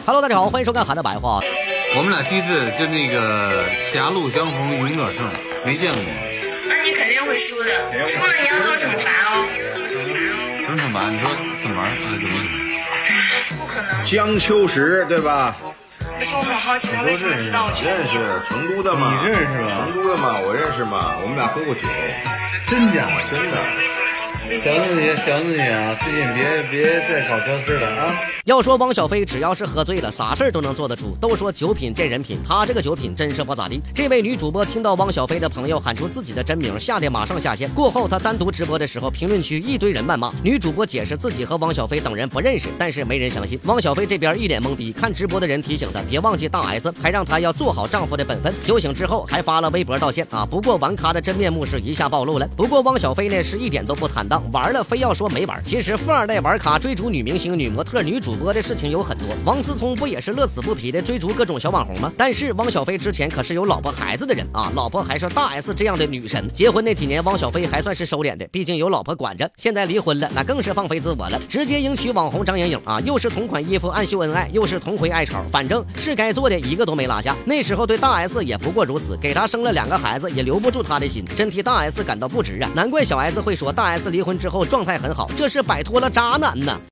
Hello， 大家好，欢迎收看《韩的白话》。 我们俩第一次就那个狭路相逢勇者胜，没见过。 那你肯定会输的，输了你要做惩罚哦。 什么惩罚？你说怎么玩？怎么？ 不可能。 江秋实，对吧？ 可是我很好奇，他为什么知道我去？ 认识，成都的嘛。 你认识吧？ 成都的嘛，我认识嘛，我们俩喝过酒。 真假？ 真的。 小子你啊，最近别再搞这事了啊！ 要说汪小菲只要是喝醉了，啥事儿都能做得出。都说酒品见人品，他这个酒品真是不咋地。这位女主播听到汪小菲的朋友喊出自己的真名，吓得马上下线。过后她单独直播的时候，评论区一堆人谩骂。女主播解释自己和汪小菲等人不认识，但是没人相信。汪小菲这边一脸懵逼，看直播的人提醒他别忘记大 S， 还让他要做好丈夫的本分。酒醒之后还发了微博道歉啊。不过玩咖的真面目是一下暴露了。不过汪小菲呢是一点都不坦荡，玩了非要说没玩。其实富二代玩咖追逐女明星、女模特、女主播的事情有很多。王思聪不也是乐此不疲的追逐各种小网红吗？但是汪小菲之前可是有老婆孩子的人啊，老婆还是大 S 这样的女神。结婚那几年，汪小菲还算是收敛的，毕竟有老婆管着。现在离婚了，那更是放飞自我了，直接迎娶网红张莹莹啊，又是同款衣服暗秀恩爱，又是同回爱巢，反正是该做的一个都没落下。那时候对大 S 也不过如此，给她生了2个孩子，也留不住她的心，真替大 S 感到不值啊！难怪小 S 会说大 S 离婚之后状态很好，这是摆脱了渣男呢。